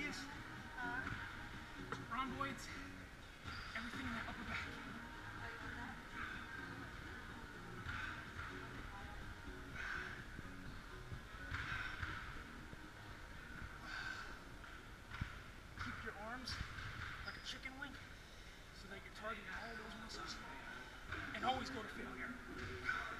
is rhomboids, everything in the upper back. Keep your arms like a chicken wing so that you're targeting all those muscles. And always go to failure.